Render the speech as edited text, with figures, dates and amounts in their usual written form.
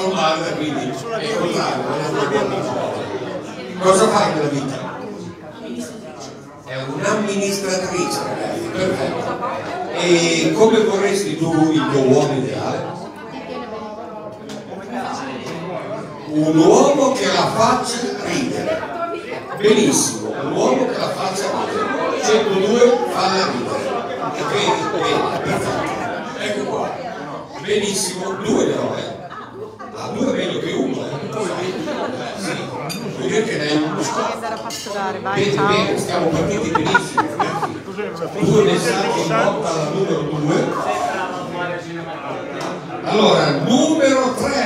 Guarda, quindi è contrario. Cosa fai nella vita? È un'amministratrice, ragazzi, perfetto. E come vorresti tu il tuo uomo ideale? Un uomo che la faccia ridere. Benissimo, un uomo che la faccia ridere. 102 falla ridere. Bene, perfetto. Ecco qua. Benissimo, 2 però, Ah, 2 è meglio che 1, Sì, vuol dire che ne hai uno scopo. Bene, stiamo partiti benissimo. 2 messaggi in volta alla numero 2. Allora, numero 3.